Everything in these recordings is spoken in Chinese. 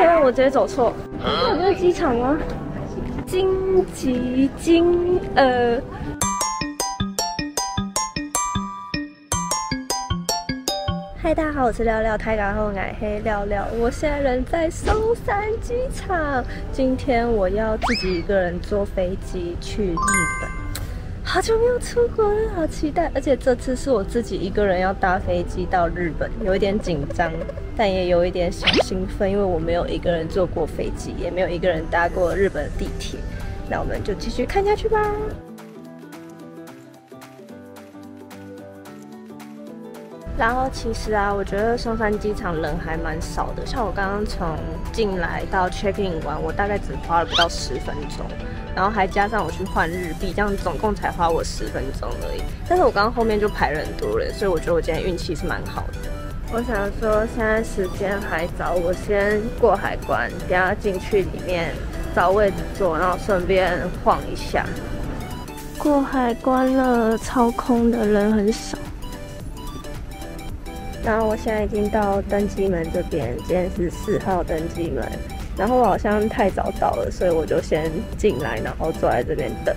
OK， 我直接走错。这是机场吗？金吉金嗨，大家好，我是廖廖，台港后矮黑廖廖。我现在人在松山机场，今天我要自己一个人坐飞机去日本。好久没有出国了，好期待！而且这次是我自己一个人要搭飞机到日本，有一点紧张，但也有一点小兴奋，因为我没有一个人坐过飞机，也没有一个人搭过日本的地铁。那我们就继续看下去吧。然后其实啊，我觉得松山机场人还蛮少的。像我刚刚从进来到 check in 完，我大概只花了不到10分钟，然后还加上我去换日币，这样总共才花我10分钟而已。但是我刚刚后面就排了很多人，所以我觉得我今天运气是蛮好的。我想说现在时间还早，我先过海关，等下进去里面找位置坐，然后顺便晃一下。过海关了，超空的，人很少。然后我现在已经到登机门这边，今天是4号登机门。然后我好像太早到了，所以我就先进来，然后坐在这边等。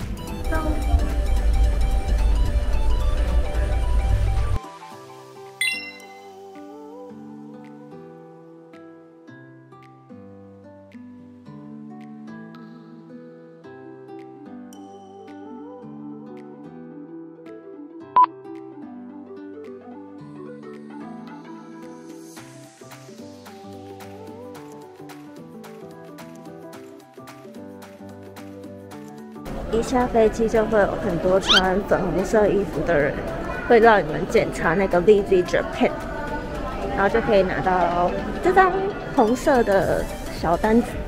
一下飞机就会有很多穿粉红色衣服的人，会让你们检查那个 Visit Japan， 然后就可以拿到这张红色的小单子。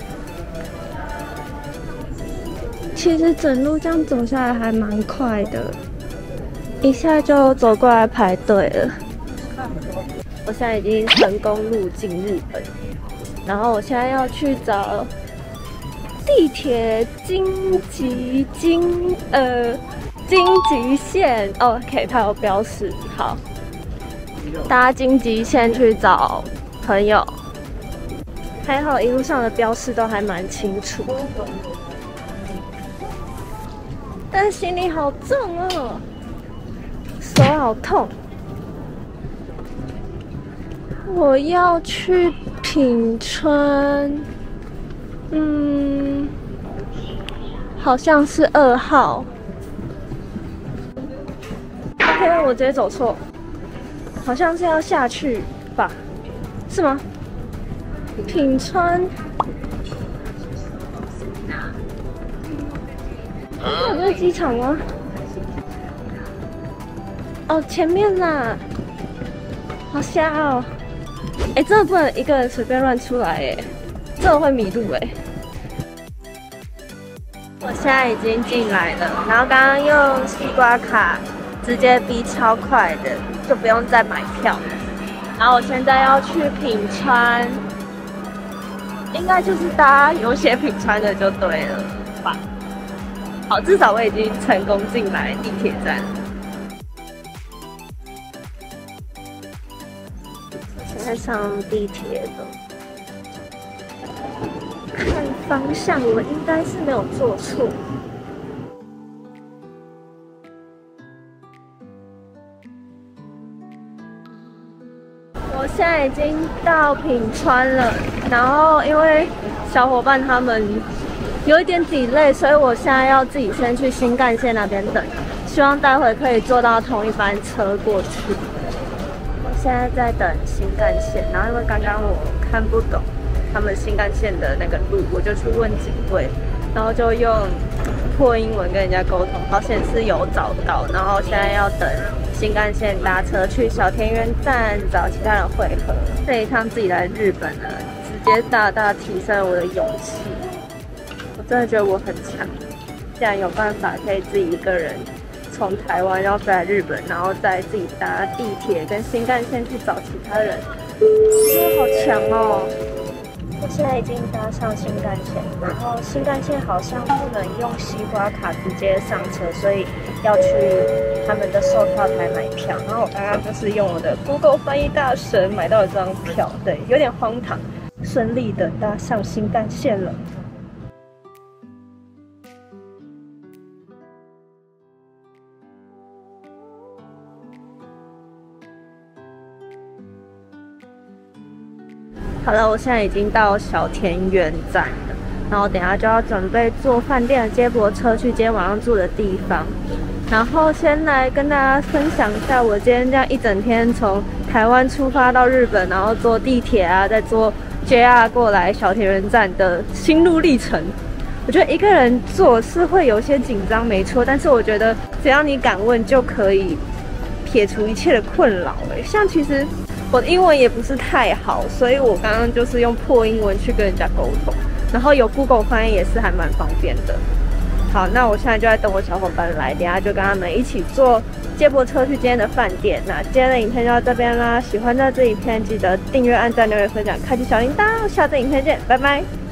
其实整路这样走下来还蛮快的，一下就走过来排队了。我现在已经成功入境日本，然后我现在要去找地铁京急线，OK， 它有标示。好，搭京急线去找朋友。还好一路上的标示都还蛮清楚，但行李好重哦，手好痛。我要去品川。好像是2号。OK， 我直接走错，好像是要下去吧？是吗？品川。这是机场吗？哦，前面啦。好瞎哦！哎，真的不能一个人随便乱出来哎。真的会迷路哎！我现在已经进来了，然后刚刚用西瓜卡直接逼超快的，就不用再买票了。然后我现在要去品川，应该就是搭有写品川的就对了吧？好，至少我已经成功进来地铁站了。现在上地铁了。看方向，我应该是没有做错。我现在已经到品川了，然后因为小伙伴他们有一点 delay， 所以我现在要自己先去新干线那边等，希望待会可以坐到同一班车过去。我现在在等新干线，然后因为刚刚我看不懂他们新干线的那个路，我就去问警卫，然后就用破英文跟人家沟通，好险是有找到，然后现在要等新干线搭车去小田园站找其他人会合。这一趟自己来日本呢，直接大大提升了我的勇气。我真的觉得我很强，竟然有办法可以自己一个人从台湾要飞来日本，然后再自己搭地铁跟新干线去找其他人，真的好强哦！我现在已经搭上新干线，然后新干线好像不能用西瓜卡直接上车，所以要去他们的售票台买票。然后我刚刚就是用我的 Google 翻译大神买到了这张票，对，有点荒唐。 顺利的搭上新干线了。好了，我现在已经到小田园站了，然后等一下就要准备坐饭店的接驳车去今天晚上住的地方。然后先来跟大家分享一下我今天这样一整天从台湾出发到日本，然后坐地铁啊，再坐 JR 过来小田园站的心路历程。我觉得一个人坐是会有些紧张，没错，但是我觉得只要你敢问，就可以撇除一切的困扰。像其实我的英文也不是太好，所以我刚刚就是用破英文去跟人家沟通，然后有 Google 翻译也是还蛮方便的。好，那我现在就在等我小伙伴来，等一下就跟他们一起坐接驳车去今天的饭店。那今天的影片就到这边啦，喜欢这支影片记得订阅、按赞、留言、分享、开启小铃铛，下支影片见，拜拜。